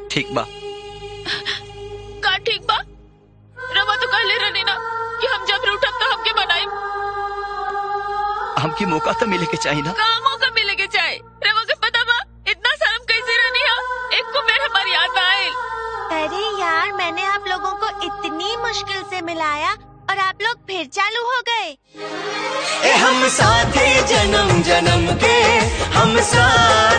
ठीक बा। का ठीक बा? रवा तो कहले रहनी ना कि हम जब रूठब तो हमके बनाई। हमके मौका तो मिले के चाहिए ना। का मौका मिले के चाहे? रवा के पता बा इतना शर्म कैसे रहनी है? एक को मेरे हमारी याद ना आए। अरे यार, मैंने आप लोगों को इतनी मुश्किल से मिलाया और आप लोग फिर चालू हो गए। हम साथी जन्म जन्म के, हम साथ